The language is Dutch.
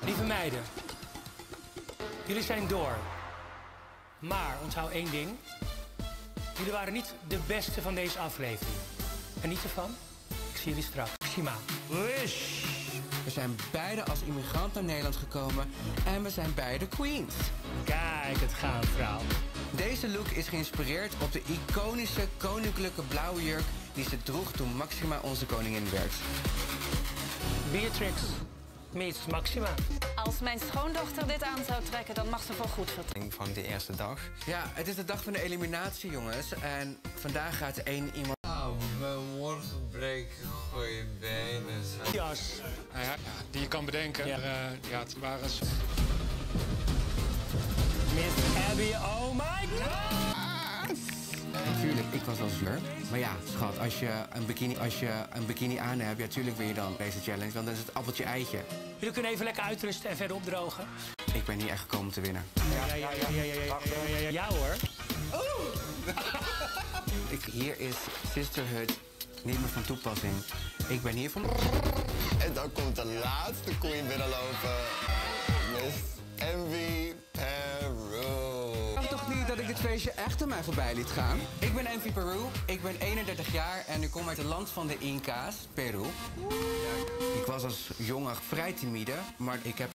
Lieve meiden, jullie zijn door. Maar onthoud één ding. Jullie waren niet de beste van deze aflevering. En niet ervan? Ik zie jullie straks. Maxima. Wish. We zijn beide als immigrant naar Nederland gekomen en we zijn beide queens. Kijk, het gaan, vrouw. Deze look is geïnspireerd op de iconische koninklijke blauwe jurk die ze droeg toen Maxima onze koningin werd. Beatrix meets Maxima. Als mijn schoondochter dit aan zou trekken, dan mag ze voor goed vertrekken. Van die eerste dag. Ja, het is de dag van de eliminatie, jongens. En vandaag gaat één iemand... Mijn morgen breken goede benen. Jas. Ja, die je kan bedenken. Ja. Ja, het waren... Miss Abby, oh my god! Natuurlijk, ik was al zuur. Maar ja, schat, als je een bikini aan hebt, ja, tuurlijk wil je dan deze challenge. Want dan is het appeltje eitje. Jullie kunnen even lekker uitrusten en verder opdrogen. Ik ben hier echt gekomen om te winnen. Ja hoor. Hier is sisterhood niet meer van toepassing. Ik ben hier van... En dan komt de laatste queen binnenlopen. Miss Envy Peru. Ik toch niet dat ik dit feestje echt aan mij voorbij liet gaan? Ik ben Envy Peru, ik ben 31 jaar en ik kom uit het land van de Inca's, Peru. Ik was als jongen vrij timide, maar ik heb